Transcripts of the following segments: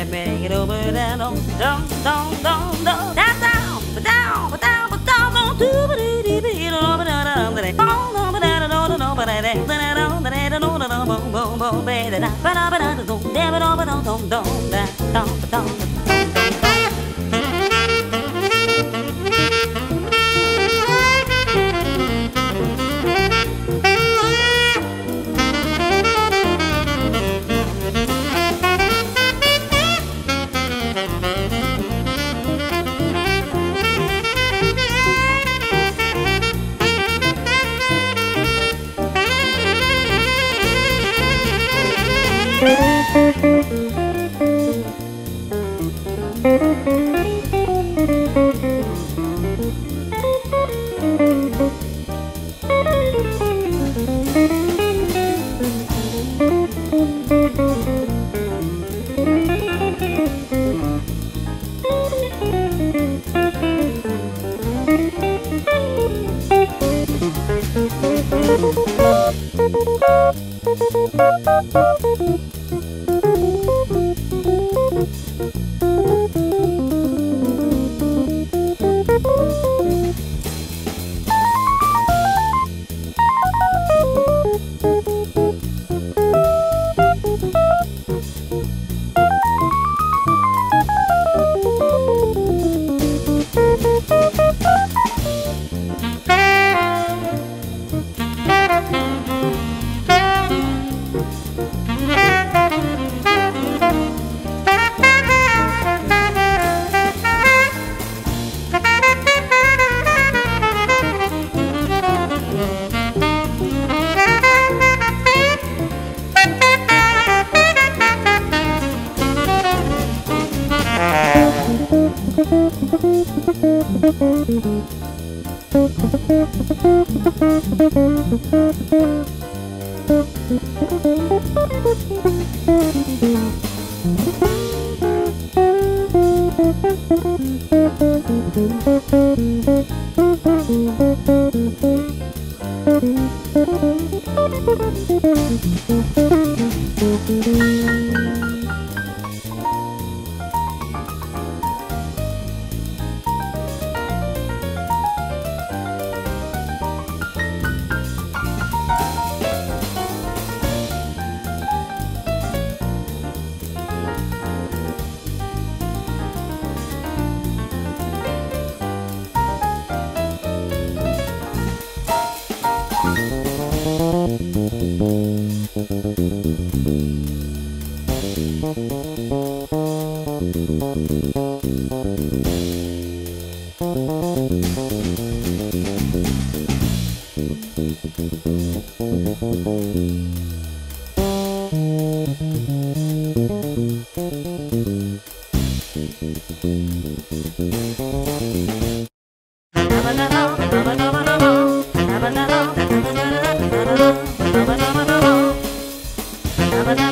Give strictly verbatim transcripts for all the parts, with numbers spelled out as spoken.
back, make it over down, down, down, down, down, down, down, down, down, down, down, do ba dee dee dee, down, down, down, down, down, down, down, down, down, ba da da, da da da, da da da, da da, boom, boom, boom, ba da da, ba da ba da, da da, da da, ba da, da da, da da, da da.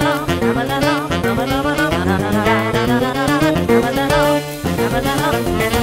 Ba-da-da